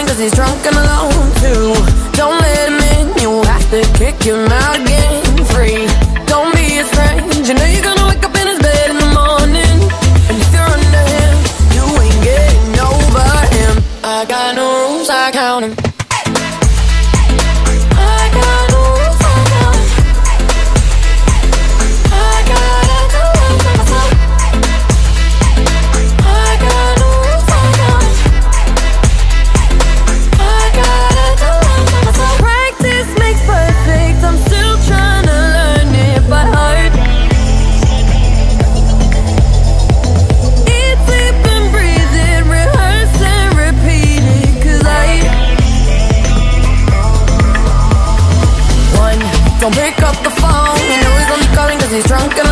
cause he's drunk and alone too. Don't let him in, you have to kick him out again. Free, don't be his friend. You know you're gonna wake up in his bed in the morning. And if you're under him, you ain't getting over him. I got no rules, I count him. Don't pick up the phone, you know he's only calling cause he's drunk and